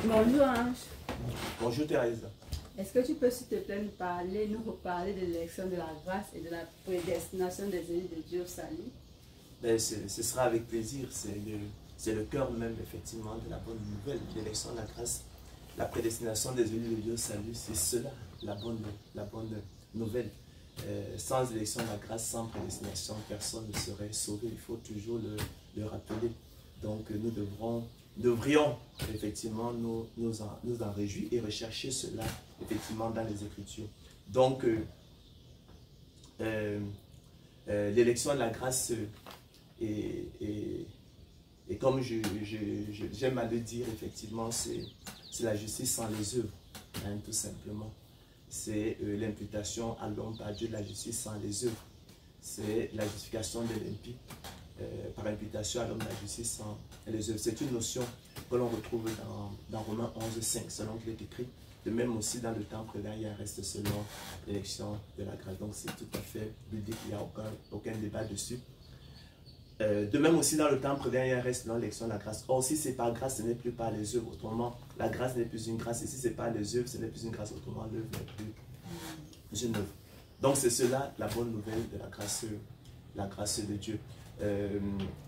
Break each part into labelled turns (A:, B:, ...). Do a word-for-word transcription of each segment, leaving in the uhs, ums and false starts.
A: Bonjour Ange.
B: Bonjour Thérèse.
A: Est-ce que tu peux s'il te plaît nous parler, nous reparler de l'élection de la grâce et de la prédestination des élus de Dieu au salut?
B: Ben, ce sera avec plaisir. C'est le, le cœur même effectivement de la bonne nouvelle. L'élection de la grâce, la prédestination des élus de Dieu au salut, c'est cela, la bonne, la bonne nouvelle. Euh, sans élection de la grâce, sans prédestination, personne ne serait sauvé. Il faut toujours le, le rappeler. Donc nous devrons, devrions effectivement nous, nous, en, nous en réjouir et rechercher cela effectivement dans les Écritures. Donc euh, euh, euh, l'élection de la grâce est, est, est comme j'aime je, je, je, à le dire effectivement, c'est la justice sans les œuvres, hein, tout simplement. C'est euh, l'imputation à l'homme par Dieu de la justice sans les œuvres. C'est la justification de l'impie euh, par imputation à l'homme de la justice sans les œuvres. C'est une notion que l'on retrouve dans, dans Romains onze, cinq, selon qu'il est écrit. De même aussi dans le temps présent, il y a un reste selon l'élection de la grâce. Donc c'est tout à fait biblique, il n'y a aucun, aucun débat dessus. Euh, de même aussi dans le temps présent, il y a un reste selon l'élection de la grâce. Or si c'est par grâce, ce n'est plus par les œuvres. Autrement, la grâce n'est plus une grâce. Et si ce n'est pas les œuvres, ce n'est plus une grâce. Autrement, l'œuvre n'est plus une œuvre. Donc c'est cela la bonne nouvelle de la grâce, la grâce de Dieu. Euh,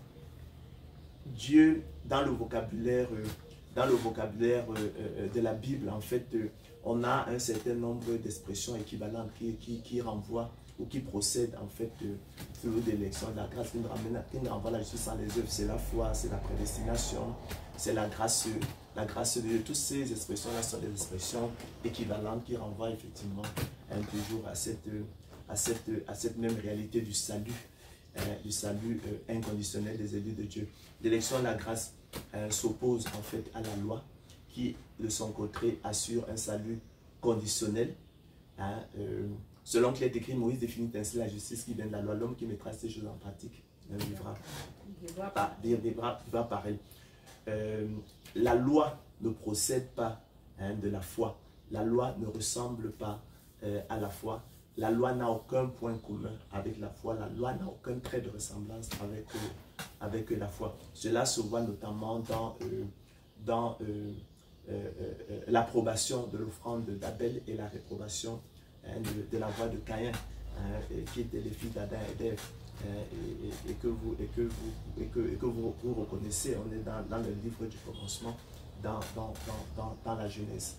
B: Dieu, dans le vocabulaire, euh, dans le vocabulaire euh, euh, de la Bible, en fait, euh, on a un certain nombre d'expressions équivalentes qui, qui, qui renvoient ou qui procèdent en fait de, de l'élection de la grâce, qui nous, ramène, qui nous renvoie la justice sans les œuvres. C'est la foi, c'est la prédestination, c'est la grâce, la grâce de Dieu. Toutes ces expressions-là sont des expressions équivalentes qui renvoient effectivement hein, toujours à cette, à, cette, à cette même réalité du salut, hein, du salut euh, inconditionnel des élus de Dieu. L'élection de la grâce euh, s'oppose en fait à la loi qui, de son côté, assure un salut conditionnel. Hein, euh, selon qu'il est écrit, Moïse définit ainsi la justice qui vient de la loi. L'homme qui mettra ces choses en pratique ne vivra pas, vivra, vivra pareil. Euh, la loi ne procède pas hein, de la foi. La loi ne ressemble pas euh, à la foi. La loi n'a aucun point commun avec la foi. La loi n'a aucun trait de ressemblance avec, euh, avec la foi. Cela se voit notamment dans, euh, dans euh, euh, euh, l'approbation de l'offrande d'Abel et la réprobation hein, de, de la voix de Caïn, hein, qui étaient les filles d'Adam et d'Ève. Hein, et, et, et que, vous, et que, vous, et que, et que vous, vous reconnaissez, on est dans, dans le livre du commencement, dans, dans, dans, dans, dans la Genèse.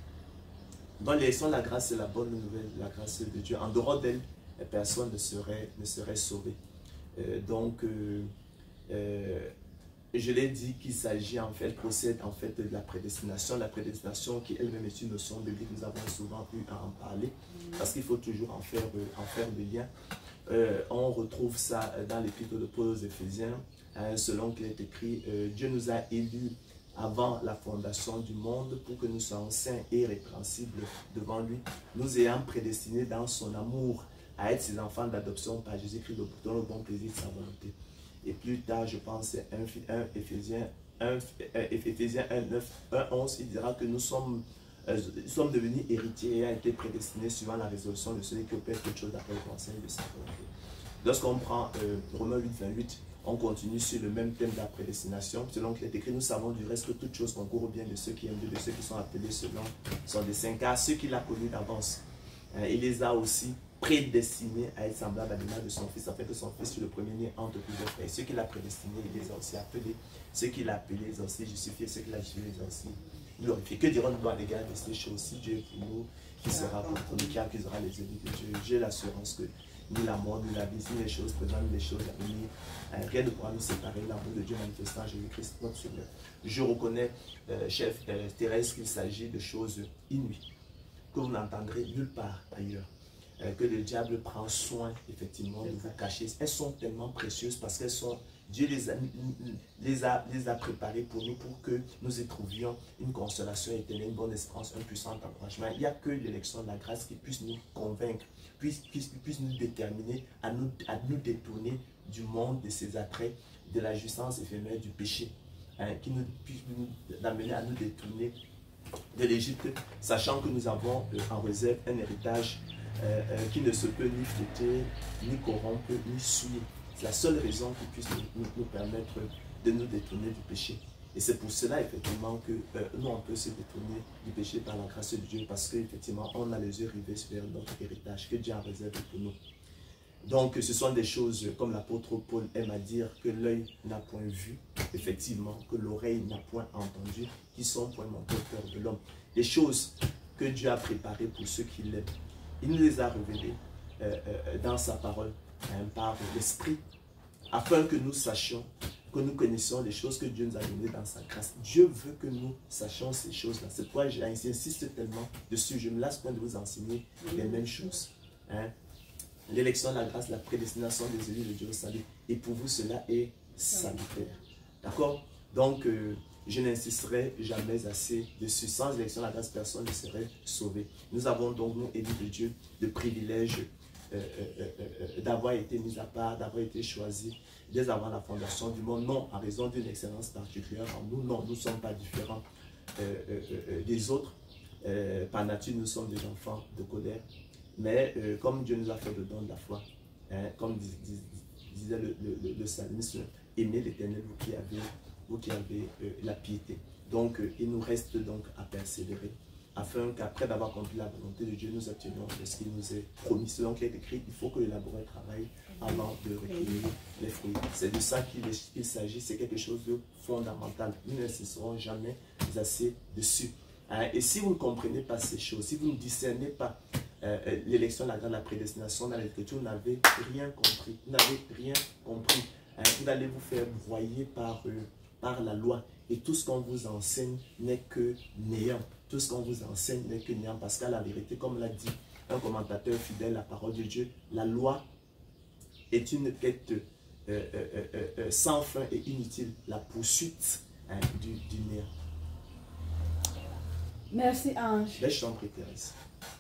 B: Dans l'élection de la grâce, c'est la bonne nouvelle, la grâce de Dieu. En dehors d'elle, personne ne serait, ne serait sauvé. Euh, donc, euh, euh, je l'ai dit qu'il s'agit en fait, elle procède en fait de la prédestination. La prédestination qui elle-même est une notion biblique, nous avons souvent eu à en parler, parce qu'il faut toujours en faire, en faire des liens. Euh, on retrouve ça dans l'épître de Paul aux Éphésiens, hein, selon qu'il est écrit, euh, Dieu nous a élus avant la fondation du monde pour que nous soyons saints et irrépréhensibles devant lui, nous ayant prédestinés dans son amour à être ses enfants d'adoption par Jésus-Christ dans le bon plaisir de sa volonté. Et plus tard, je pense, c'est un Éphésiens un, neuf, un, onze, il dira que nous sommes, euh, nous sommes devenus héritiers et a été prédestinés suivant la résolution de celui qui opère toute chose d'après le conseil de sa volonté. Lorsqu'on prend euh, Romains huit, vingt-huit, on continue sur le même thème de la prédestination. Selon qu'il est écrit, nous savons du reste que toutes choses concourent au bien de ceux qui aiment Dieu, de ceux qui sont appelés selon son dessein. Car ceux qu'il a connus d'avance, hein, il les a aussi prédestinés à être semblables à l'image de son Fils, afin que son Fils soit le premier-né entre plusieurs frères. Ceux qu'il a prédestinés, il les a aussi appelés. Ceux qu'il a appelés, il les a aussi justifiés. Ceux qu'il a justifiés, il les a aussi glorifiés. Que dirons-nous à l'égard de ces choses? Si Dieu est pour nous, qui sera contre nous, qui accusera les ennemis de Dieu? J'ai l'assurance que ni la mort, ni la vie, ni les choses présentes, ni les choses à venir, hein, rien ne pourra nous séparer l'amour de Dieu manifestant Jésus-Christ, notre Seigneur. Je reconnais, euh, chef euh, Thérèse, qu'il s'agit de choses inouïes, que vous n'entendrez nulle part ailleurs. Euh, que le diable prend soin, effectivement, de vous cacher. Elles sont tellement précieuses parce qu'elles sont, Dieu les a, les, a, les a préparées pour nous, pour que nous y trouvions une consolation éternelle, une bonne espérance, un puissant encouragement. Il n'y a que l'élection de la grâce qui puisse nous convaincre, puisse, puisse, puisse nous déterminer à nous, à nous détourner du monde, de ses attraits, de la jouissance éphémère du péché, hein, qui nous puisse nous amener à nous détourner de l'Égypte, sachant que nous avons euh, en réserve un héritage Euh, euh, qui ne se peut ni fléter, ni corrompre, ni souiller. C'est la seule raison qui puisse nous, nous, nous permettre de nous détourner du péché. Et c'est pour cela, effectivement, que euh, nous, on peut se détourner du péché par la grâce de Dieu, parce qu'effectivement, on a les yeux rivés vers notre héritage que Dieu a réservé pour nous. Donc, ce sont des choses, comme l'apôtre Paul aime à dire, que l'œil n'a point vu, effectivement, que l'oreille n'a point entendu, qui sont point montées au cœur de l'homme. Des choses que Dieu a préparées pour ceux qui l'aiment. Il nous les a révélées euh, euh, dans sa parole, hein, par l'Esprit, afin que nous sachions, que nous connaissions les choses que Dieu nous a données dans sa grâce. Dieu veut que nous sachions ces choses-là. C'est pourquoi j'insiste tellement dessus. Je ne me lasse point de vous enseigner les mêmes choses. Hein. L'élection, la grâce, la prédestination des élus de Dieu au salut. Et pour vous, cela est salutaire. D'accord? Donc, euh, je n'insisterai jamais assez dessus. Sans élection, la grâce, personne ne serait sauvé. Nous avons donc, nous, élus de Dieu, le privilège euh, euh, euh, d'avoir été mis à part, d'avoir été choisi dès avant la fondation du monde. Non, en raison d'une excellence particulière en nous. Non, nous ne sommes pas différents euh, euh, euh, des autres. Euh, par nature, nous sommes des enfants de colère. Mais euh, comme Dieu nous a fait le don de la foi, hein, comme dis, dis, disait le, le, le psalmiste, aimez l'Éternel, vous qui avez, vous qui avez euh, la piété. Donc, euh, il nous reste donc à persévérer, afin qu'après d'avoir accompli la volonté de Dieu, nous obtenions ce qu'il nous est promis. Selon qu'il est écrit, il faut que le laboureur travaille avant de recueillir les fruits. C'est de ça qu'il s'agit, c'est quelque chose de fondamental. Nous n'insisterons jamais assez dessus. Hein, et si vous ne comprenez pas ces choses, si vous ne discernez pas Euh, l'élection, la, la prédestination dans l'écriture, vous n'avez rien compris. Vous n'avez rien compris. Hein, vous allez vous faire broyer par, euh, par la loi. Et tout ce qu'on vous enseigne n'est que néant. Tout ce qu'on vous enseigne n'est que néant. Parce qu'à la vérité, comme l'a dit un commentateur fidèle à la parole de Dieu, la loi est une quête euh, euh, euh, euh, sans fin et inutile. La poursuite hein, du, du néant.
A: Merci Ange.
B: Là, je t'en prie, Thérèse.